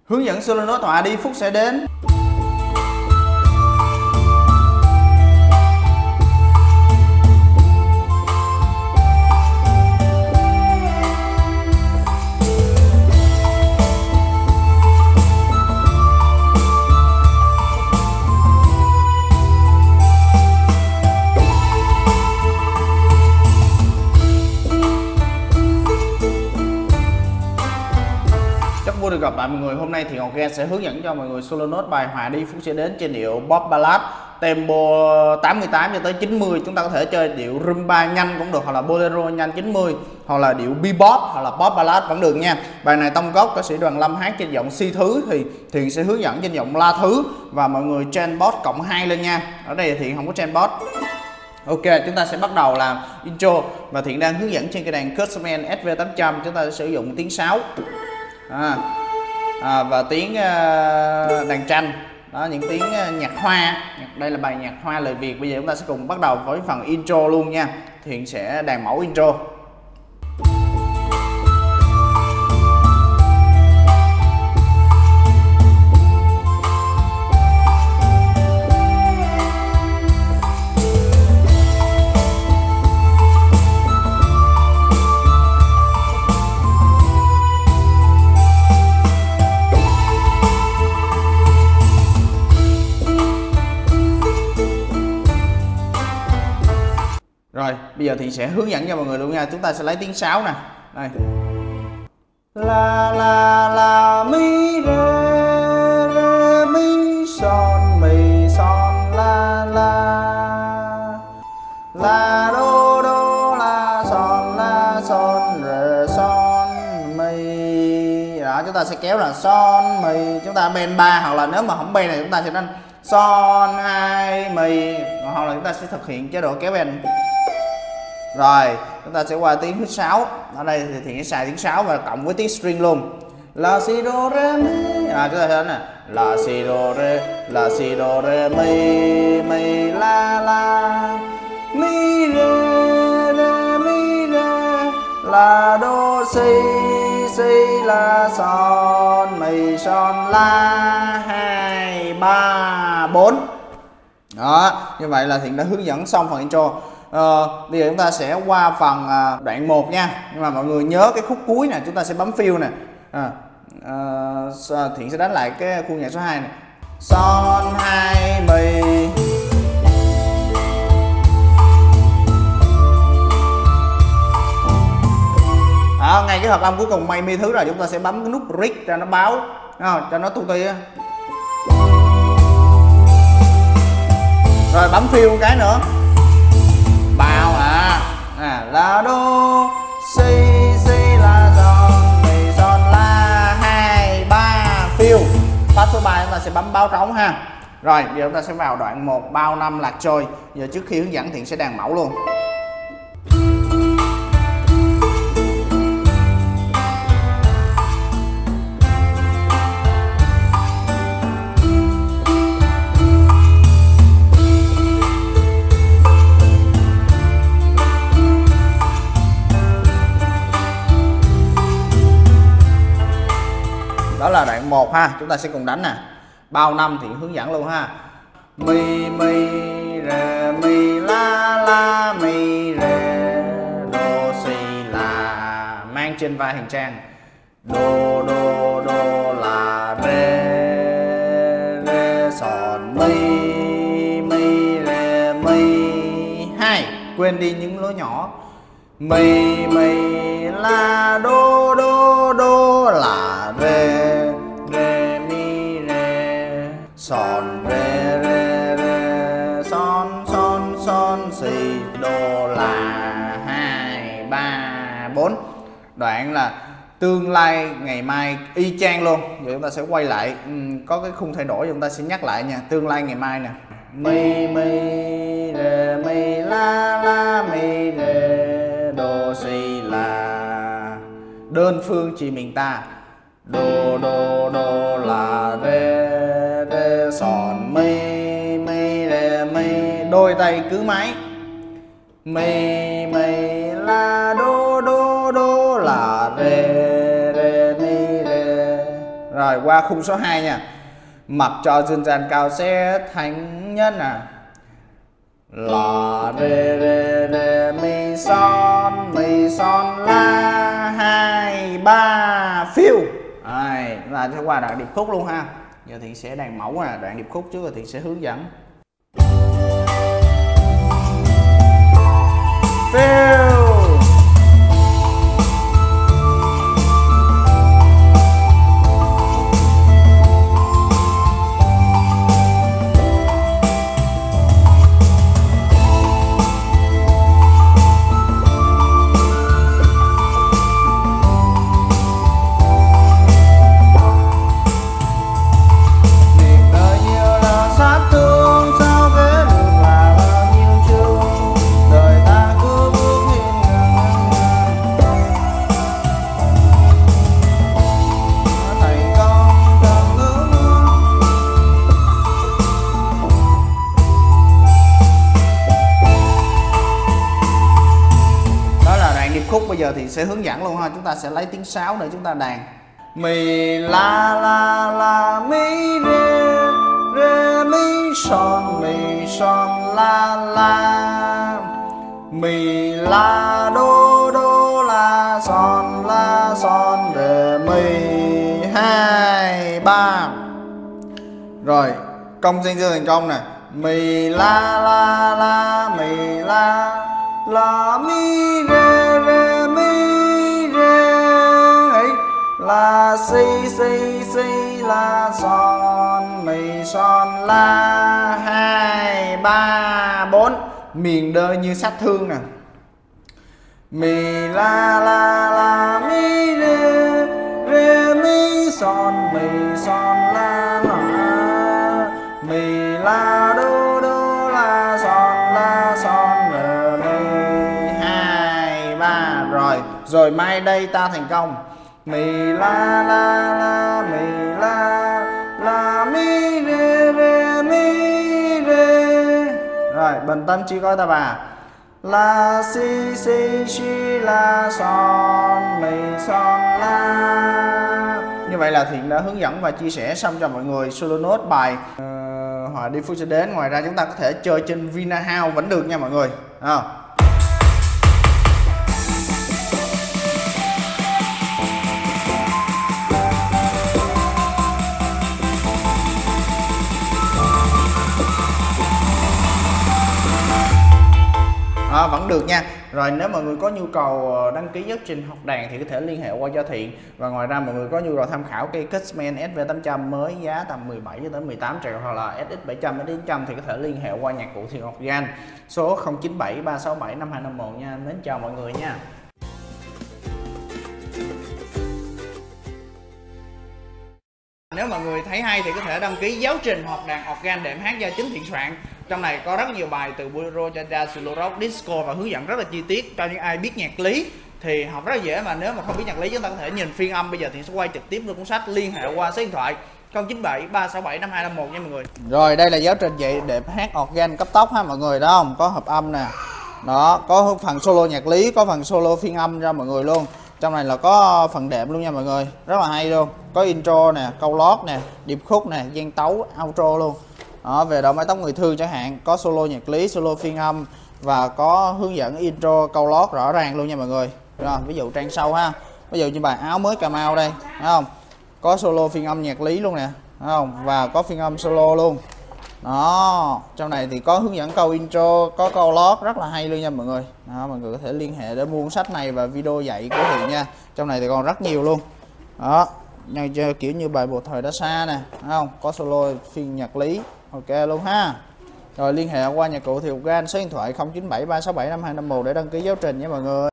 Hướng dẫn solo nốt họa đi phút sẽ đến. Vui được gặp lại mọi người. Hôm nay thì Ngọc Ga sẽ hướng dẫn cho mọi người solo nốt bài Họa đi phút sẽ đến trên điệu Pop Ballad tempo 88 cho tới 90. Chúng ta có thể chơi điệu rumba nhanh cũng được, hoặc là bolero nhanh 90, hoặc là điệu bebop, hoặc là pop ballad vẫn được nha. Bài này tông gốc ca sĩ Đoàn Lâm hát trên giọng Si thứ, thì Thiện sẽ hướng dẫn trên giọng La thứ, và mọi người chen bot cộng 2 lên nha. Ở đây Thiện không có chen bot. Ok, chúng ta sẽ bắt đầu làm intro, và Thiện đang hướng dẫn trên cái đàn Custom SV800. Chúng ta sẽ sử dụng tiếng sáo và tiếng đàn tranh đó, những tiếng nhạc hoa. Đây là bài nhạc hoa lời Việt. Bây giờ chúng ta sẽ cùng bắt đầu với phần intro luôn nha. Thiện sẽ đàn mẫu intro. Rồi, bây giờ thì sẽ hướng dẫn cho mọi người luôn nha. Chúng ta sẽ lấy tiếng sáo nè. Đây. La la la mi re mi son la la do la son re son mi. Đó, chúng ta sẽ kéo là son mi. Chúng ta bend 3, hoặc là nếu mà không bend này chúng ta sẽ đánh son 2 mi, hoặc là chúng ta sẽ thực hiện chế độ kéo bend. Rồi, chúng ta sẽ qua tiếng thứ 6. Ở đây thì Thiện sẽ xài tiếng 6 và cộng với tiếng string luôn. La si do re mi. Chúng ta sẽ đánh nè. La si do re mi la mi re la do si la son la 2 3 4. Đó, như vậy là Thiện đã hướng dẫn xong phần intro. Bây giờ chúng ta sẽ qua phần đoạn 1 nha. Nhưng mà mọi người nhớ cái khúc cuối nè, chúng ta sẽ bấm fill nè. Thiện sẽ đánh lại cái khu nhạc số 2 này. Son 2 mi. Ngay cái hợp âm cuối cùng mi thứ rồi, chúng ta sẽ bấm cái nút break cho nó báo, cho nó tu ti á. Rồi bấm fill một cái nữa. Bao la do si la son la 2 3 fill. Phát số 3 chúng ta sẽ bấm báo trống ha. Rồi bây giờ chúng ta sẽ vào đoạn 1 bao năm lạc trôi. Giờ trước khi hướng dẫn Thiện sẽ đàn mẫu luôn. Đó là đoạn 1 ha, chúng ta sẽ cùng đánh nè. Bao năm thì hướng dẫn luôn ha. Mi re mi la mi re do si la, mang trên vai hành trang. Do la re son mi re mi 2. Quên đi những lỗ nhỏ. Mi la do la re mi re son re son si do la 2 3 4. Đoạn là tương lai ngày mai y chang luôn. Giờ chúng ta sẽ quay lại, có cái khung thay đổi chúng ta sẽ nhắc lại nha. Tương lai ngày mai nè. Mi re mi la mi re do si la, đơn phương chỉ mình ta. Do la re son mi re mi, đôi tay cứ mái. Mi la do la re mi re. Rồi Rồi qua khung số 2 nha. Mặc cho dân gian cao sẽ thành nhân à. La re mi son la 2 3 phiêu. Rồi là sẽ qua đoạn điệp khúc luôn ha. Giờ Thiện sẽ đàn mẫu nè, đoạn điệp khúc trước rồi Thiện sẽ hướng dẫn. Phiêu. Khúc bây giờ thì sẽ hướng dẫn luôn ha. Chúng ta sẽ lấy tiếng sáo để chúng ta đàn. Mi la mi re mi son la mi la do la son re mi 2 3. Rồi công sinh dương thành công nè. Mi la mi la mi re mi re la si la son la 2 3 4. Miền đơ như sát thương nè. Mi la mi re mi son la mi la do la son re mi 2 3. Rồi mai đây ta thành công. Mi la mi la mi re mi re. Rồi bình tâm chỉ có ta bà. La si la son la. Như vậy là Thiện đã hướng dẫn và chia sẻ xong cho mọi người solo nốt bài Họa đi Phút sẽ đến. Ngoài ra chúng ta có thể chơi trên Vinahouse vẫn được nha mọi người. Vẫn được nha. Rồi nếu mọi người có nhu cầu đăng ký giáo trình học đàn thì có thể liên hệ qua cho Thiện. Và ngoài ra mọi người có nhu cầu tham khảo cây Cashman SV800 mới giá tầm 17 cho tới 18 triệu hoặc là SX700 SX100 thì có thể liên hệ qua nhạc cụ Thiện Organ số 0973675251 nha. Mến chào mọi người nha. Nếu mọi người thấy hay thì có thể đăng ký giáo trình học đàn organ đệm hát do chính Thiện soạn. Trong này có rất nhiều bài từ bolero, cha-cha, solo rock, disco và hướng dẫn rất là chi tiết cho những ai biết nhạc lý thì học rất là dễ. Mà nếu mà không biết nhạc lý chúng ta có thể nhìn phiên âm. Bây giờ Thiện sẽ quay trực tiếp luôn cuốn sách, liên hệ qua số điện thoại 0973675251 nha mọi người. Rồi đây là giáo trình dạy đệm hát organ cấp tốc ha mọi người, đó không? Có hợp âm nè. Đó, có phần solo nhạc lý, có phần solo phiên âm cho mọi người luôn. Trong này là có phần đệm luôn nha mọi người, rất là hay luôn. Có intro nè, câu lót nè, điệp khúc nè, gian tấu, outro luôn. Đó, về đầu mái tóc người thương chẳng hạn, có solo nhạc lý, solo phiên âm và có hướng dẫn intro, câu lót rõ ràng luôn nha mọi người. Rồi, ví dụ trang sau ha. Ví dụ như bài Áo Mới Cà Mau đây, thấy không? Có solo phiên âm nhạc lý luôn nè, thấy không? Và có phiên âm solo luôn. Đó, trong này thì có hướng dẫn câu intro, có câu lót rất là hay luôn nha mọi người. Đó, mọi người có thể liên hệ để mua sách này và video dạy của Thiện nha. Trong này thì còn rất nhiều luôn. Đó, kiểu như bài Một Thời Đã Xa nè, thấy không? Có solo phiên nhạc lý. Ok luôn ha. Rồi liên hệ qua nhạc cụ Thiện Organ số điện thoại 0973675251 để đăng ký giáo trình nha mọi người.